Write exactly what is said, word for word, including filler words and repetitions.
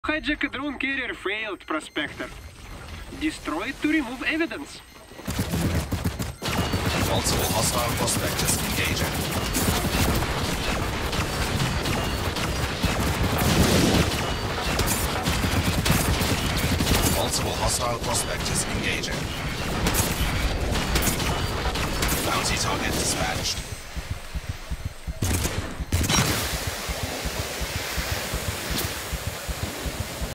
Hijack a drone carrier failed, Prospector. Destroy it to remove evidence. Multiple hostile prospectors engaging. Multiple hostile prospectors engaging. Bounty target dispatched.